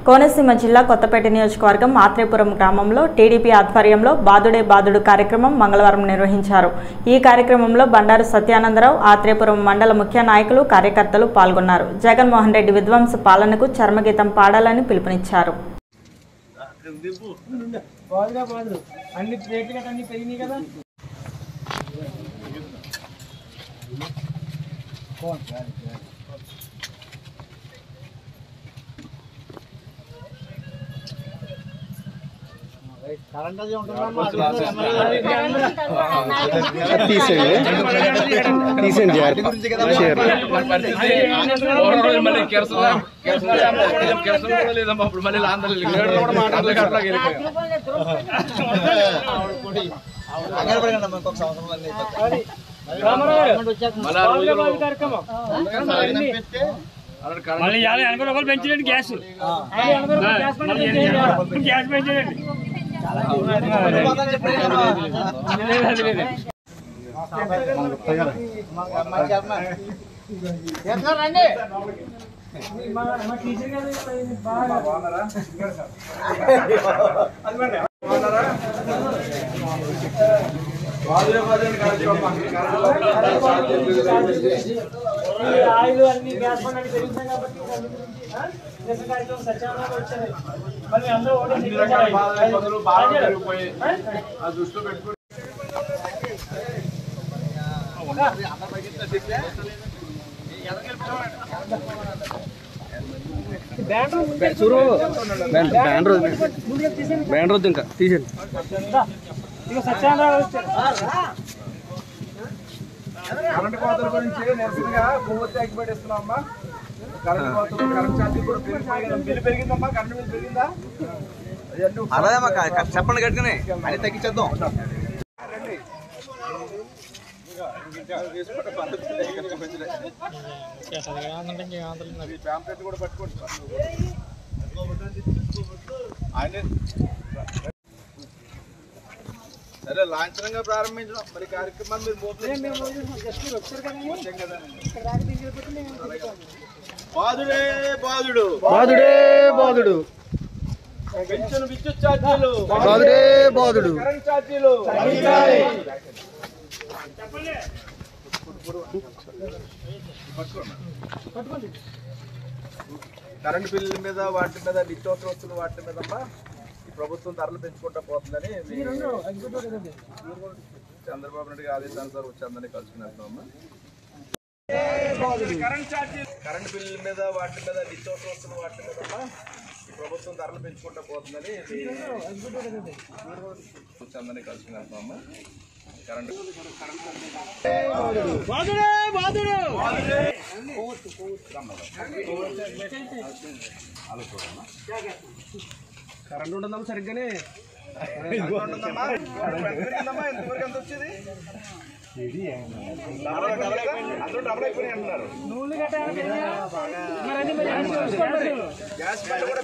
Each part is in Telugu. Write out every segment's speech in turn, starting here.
కోనసీమ జిల్లా కొత్తపేట నియోజకవర్గం ఆత్రేపురం గ్రామంలో టీడీపీ ఆధ్వర్యంలో బాదుడే బాదుడు కార్యక్రమం మంగళవారం నిర్వహించారు. ఈ కార్యక్రమంలో బండారు సత్యానందరావు, ఆత్రేపురం మండల ముఖ్య నాయకులు, కార్యకర్తలు పాల్గొన్నారు. జగన్మోహన్ రెడ్డి విధ్వంస పాలనకు చర్మగీతం పాడాలని పిలుపునిచ్చారు. పెంచండి గ్యాస్ పెంచండి. ఆయిల్ అన్ని గ్యాస్ బండ్ అన్ని పెరుగుతాయి కాబట్టి కార్యక్రమం సత్యానందరావు వచ్చారు. మళ్ళీ అందరూ బ్యాండ్ రోజు ఇంకా తీసేయండి. సత్యానందరావు వచ్చారు. కరెంట్ కోతల గురించి నిరసనగా కొవ్వొత్తి అగ్గిపెట్టిస్తున్నామమ్మా. కరెంట్ కోతలు, కరెంట్ ఛార్జీలు కూడా బిల్లు పెరిగిందమ్మా. కరెంట్ బిల్లు పెరిగిందా? అలాదేమా చెప్పండి గట్టుకుని అది తగ్గించేద్దాం. ప్యాంప్లెట్ కూడా పట్టుకోండి. సరే, లాంఛనంగా ప్రారంభించడం మరి కార్యక్రమాన్ని మీరు బాదుడే బాదుడు, బాదుడే బాదుడు, పెన్షన్, విద్యుత్ ఛార్జీలు, బాదుడే బాదుడు, కరెంట్ ఛార్జీలు, కరెంట్ బిల్లుల మీద, వాటి మీద, నిత్యావసర వస్తువులు వాటి మీద ఈ ప్రభుత్వం ధరలు పెంచుకుంటా పోతుందని చంద్రబాబు నాయుడు ఆదేశానుసారం వచ్చి అందరినీ కలుసుకున్నామ్మా. కరెంట్ బిల్లుల మీద, వాటి మీద, నిత్యావసర వస్తువులు వాటి మీద ఈ ప్రభుత్వం ధరలు పెంచుకుంటా పోతుందని అందరినీ కలుసుకున్నామ్మా. కరెంట్ కరెంట్ ఉంటుందమ్మా సరిగ్గానే. ఎంతవరకు ఎంత వచ్చేది? అందరూ డబుల్ అయిపోయినాయి అంటున్నారు. గ్యాస్ కూడా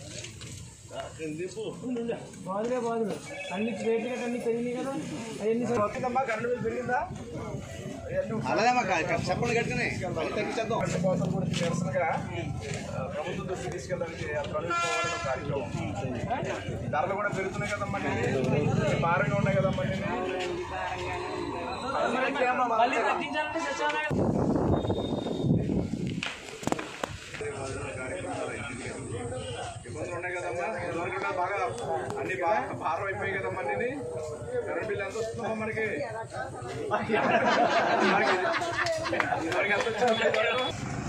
అన్ని రేట్లు గట్రా అన్ని పెరిగినాయి కదా. అవన్నీ కరెంట్ బిల్ పెరిగిందా? అలాదేమా చెప్పండి గట్టుకుని అది తగ్గించేద్దాం. కోసం కూడా నిరసనగా ప్రభుత్వం దృష్టి తీసుకెళ్ళడానికి కార్యక్రమం. ధరలు కూడా పెరుగుతున్నాయి కదమ్మా, భారంగా ఉన్నాయి కదమ్మా. ఇబ్బందులు ఉన్నాయి కదమ్మా. ఎవరికైనా బాగా అన్ని భారం అయిపోయాయి కదమ్మా. అన్ని కరెంట్ బిల్ ఎంత వస్తుందమ్మా మనకి? మనకి ఎంత వచ్చింది?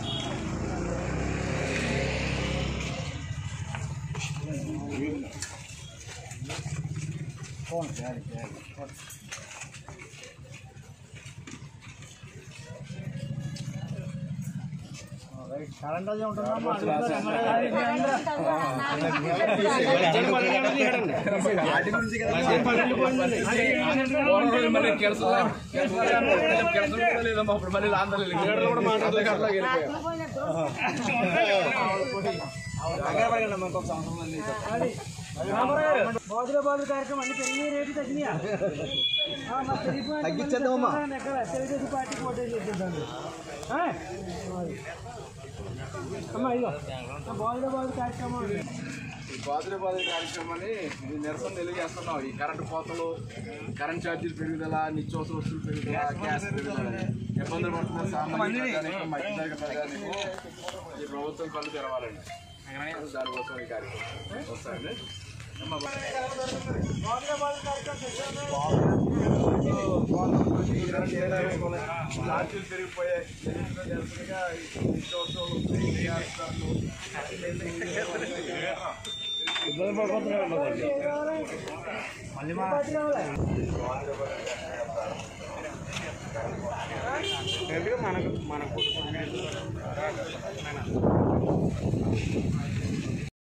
కరెంట్ అదే ఉంటుందమ్మా. లేదమ్మా, ఇప్పుడు మళ్ళీ ఆంధ్రలో కూడా మాట్లాడలేదు. బాదుడే బాదుడు కార్యక్రమం అన్ని పెరిగినాయి, రేట్లు తగ్గినాయా? తగ్గించేద్దామమ్మా. తెలుగుదేశం పార్టీకి ఓటే చేద్దాం. అమ్మా ఇదిగో బాధ కార్యక్రమం ఈ బాదుడే కార్యక్రమాన్ని ఇది నిరసన తెలియజేస్తున్నాం. ఈ కరెంటు కోతలు, కరెంట్ ఛార్జీలు పెరుగుదల, నిత్యావసర వస్తువులు పెరుగుదల, గ్యాస్ పెరుగుదల ఇబ్బందులు పడుతున్న సామాన్య ప్రజానికి, మధ్యతరగతి ప్రజానికి ఈ ప్రభుత్వం కళ్ళు తెరవాలండి. దానికోసం ఈ కార్యక్రమం వస్తాయండి. ఛార్జీలు పెరిగిపోయాయి. నిరసనగా నిత్యావసరాలు మనకు